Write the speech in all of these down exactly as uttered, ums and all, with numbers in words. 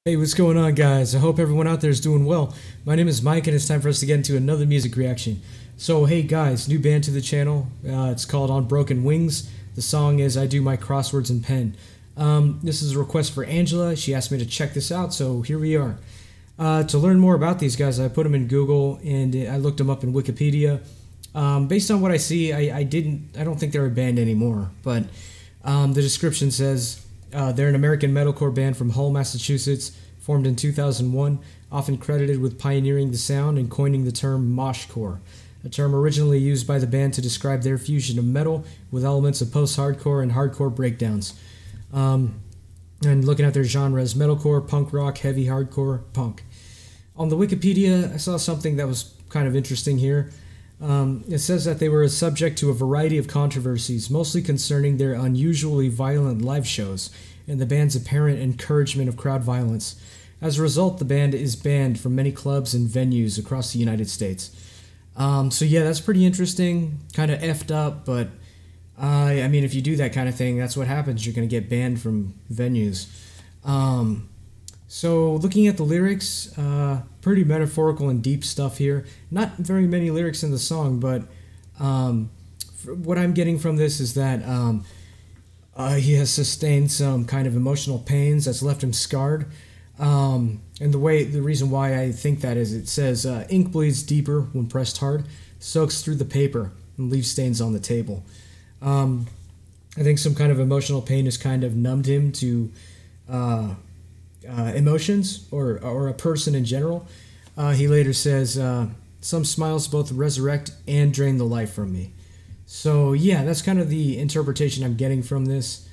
Hey, what's going on, guys? I hope everyone out there is doing well. My name is Mike, and it's time for us to get into another music reaction. So, hey guys, new band to the channel. Uh, it's called On Broken Wings. The song is I Do My Crosswords in Pen. Um, this is a request for Angela. She asked me to check this out, so here we are. Uh, to learn more about these guys, I put them in Google and I looked them up in Wikipedia. Um, based on what I see, I, I didn't. I don't think they're a band anymore, but um, the description says. Uh, they're an American metalcore band from Hull, Massachusetts, formed in two thousand one, often credited with pioneering the sound and coining the term moshcore, a term originally used by the band to describe their fusion of metal with elements of post-hardcore and hardcore breakdowns. Um, and looking at their genres, metalcore, punk rock, heavy hardcore, punk. On the Wikipedia, I saw something that was kind of interesting here. Um, it says that they were subject to a variety of controversies, mostly concerning their unusually violent live shows and the band's apparent encouragement of crowd violence. As a result, the band is banned from many clubs and venues across the United States. Um, so yeah, that's pretty interesting. Kind of effed up, but uh, I mean, if you do that kind of thing, that's what happens. You're going to get banned from venues. Um, So, looking at the lyrics, uh, pretty metaphorical and deep stuff here. Not very many lyrics in the song, but um, what I'm getting from this is that um, uh, he has sustained some kind of emotional pains that's left him scarred. Um, and the way, the reason why I think that is, it says, uh, ink bleeds deeper when pressed hard, soaks through the paper, and leaves stains on the table. Um, I think some kind of emotional pain has kind of numbed him to... Uh, Uh, emotions or or a person in general. Uh, he later says, uh, some smiles both resurrect and drain the life from me. So yeah, that's kind of the interpretation I'm getting from this.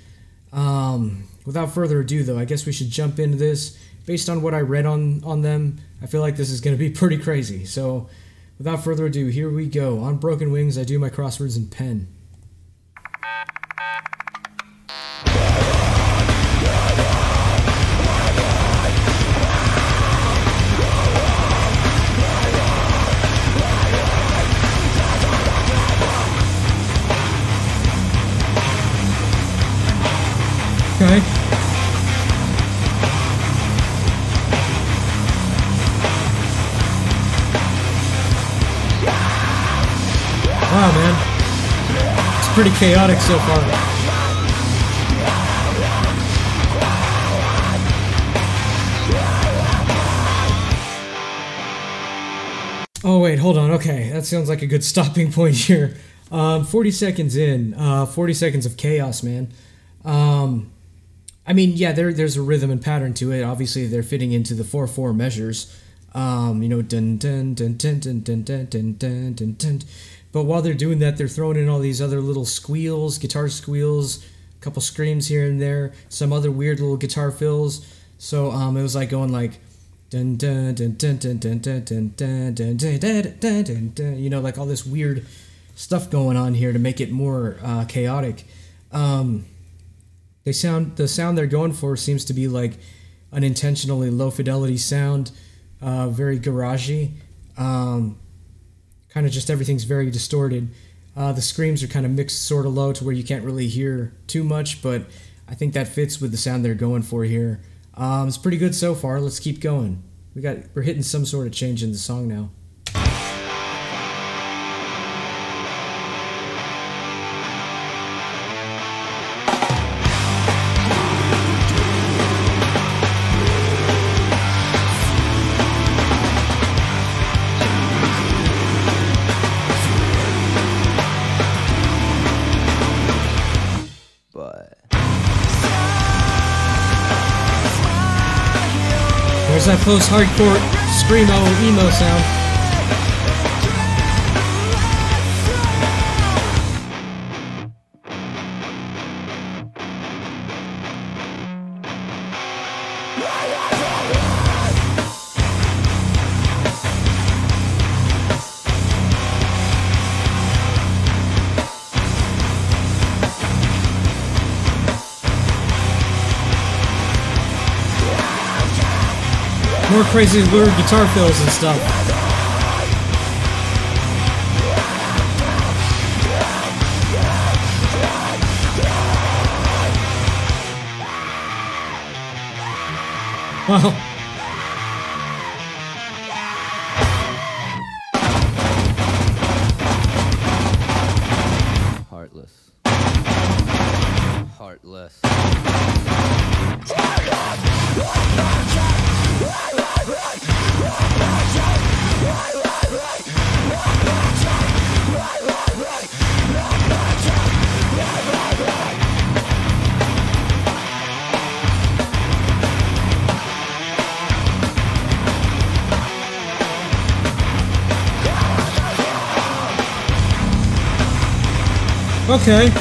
Um, without further ado though, I guess we should jump into this. Based on what I read on, on them, I feel like this is going to be pretty crazy. So without further ado, here we go. On Broken Wings, I Do My Crosswords in Pen. Okay. Wow, man. It's pretty chaotic so far. Oh, wait, hold on. Okay, that sounds like a good stopping point here. Um, forty seconds in. Uh, forty seconds of chaos, man. Um... I mean, yeah, there, there's a rhythm and pattern to it. Obviously, they're fitting into the four four measures. Um, you know, dun dun dun dun dun dun dun dun dun dun dun. But while they're doing that, they're throwing in all these other little squeals, guitar squeals, a couple screams here and there, some other weird little guitar fills. So um, it was like going like dun dun dun dun dun dun dun dun dun dun dun dun dun dun. You know, like all this weird stuff going on here to make it more uh, chaotic. Um, They sound the sound they're going for seems to be like an intentionally low fidelity sound, uh, very garagey. Um, kind of just everything's very distorted. Uh, the screams are kind of mixed sort of low to where you can't really hear too much, but I think that fits with the sound they're going for here. Um, it's pretty good so far. Let's keep going. We got we're hitting some sort of change in the song now. There's that post-hardcore screamo emo sound. More crazy weird guitar fills and stuff. Wow. Heartless. Heartless. Okay.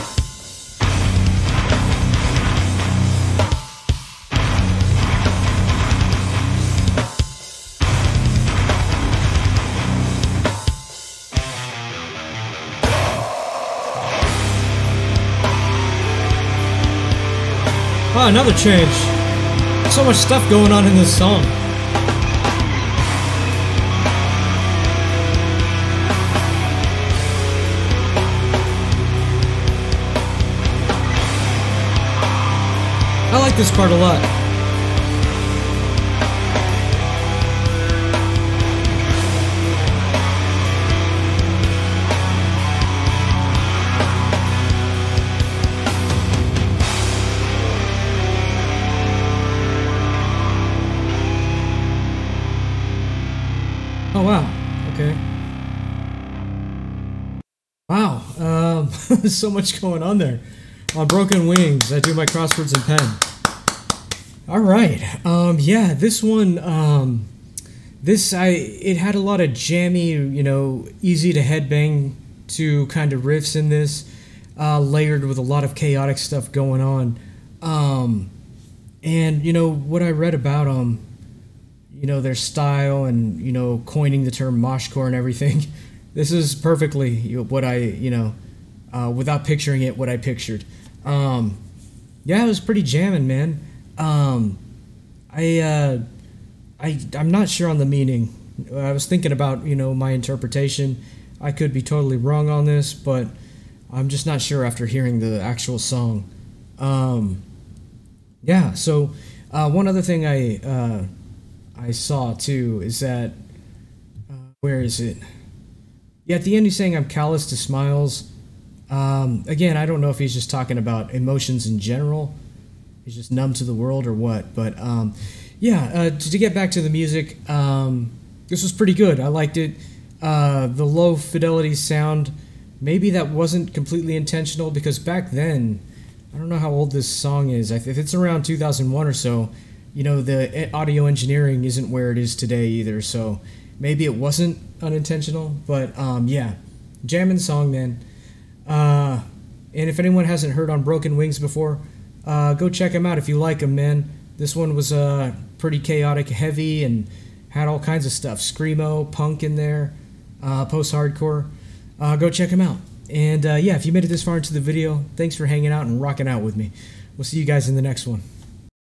Wow, another change. So much stuff going on in this song. I like this part a lot. Oh wow, okay. Wow, um, so much going on there. On Broken Wings, I do my crosswords and pen. Alright, um, yeah, this one, um, this, I, it had a lot of jammy, you know, easy to headbang to kind of riffs in this, uh, layered with a lot of chaotic stuff going on. Um, and, you know, what I read about them, you know, their style and, you know, coining the term moshcore and everything, this is perfectly what I, you know, uh, without picturing it, what I pictured. Um, yeah, it was pretty jamming, man. Um, I, uh, I, I'm not sure on the meaning. I was thinking about, you know, my interpretation. I could be totally wrong on this, but I'm just not sure after hearing the actual song. Um, yeah, so, uh, one other thing I, uh, I saw too is that, uh, where is it? Yeah, at the end he's saying I'm callous to smiles. Um, again, I don't know if he's just talking about emotions in general. He's just numb to the world or what. But um, yeah, uh, to, to get back to the music, um, this was pretty good. I liked it. Uh, the low fidelity sound, maybe that wasn't completely intentional because back then, I don't know how old this song is. If it's around two thousand one or so, you know, the audio engineering isn't where it is today either. So maybe it wasn't unintentional. But um, yeah, jamming song, man. Uh, and if anyone hasn't heard On Broken Wings before, uh, go check them out if you like them, man. This one was uh, pretty chaotic, heavy, and had all kinds of stuff. Screamo, punk in there, uh, post-hardcore. Uh, go check them out. And uh, yeah, if you made it this far into the video, thanks for hanging out and rocking out with me. We'll see you guys in the next one.